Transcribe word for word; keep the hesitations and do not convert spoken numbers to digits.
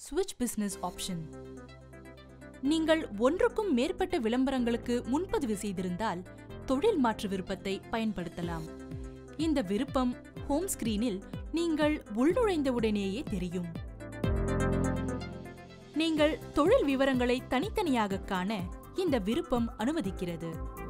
ஸ்விட்ச் business option. நீங்கள் ஒன்றுக்கும் மேற்பட்ட விளம்பரங்களுக்கு முன்பதிவு செய்திருந்தால் தொழில் மாற்று விருப்பத்தை பயன்படுத்தலாம். இந்த விருப்பம் ஹோம் ஸ்கிரீனில் நீங்கள் உள்நுழைந்தவுடனேயே தெரியும். நீங்கள் தொழில் விவரங்களை தனித்தனியாக காண இந்த விருப்பம் அனுமதிக்கிறது.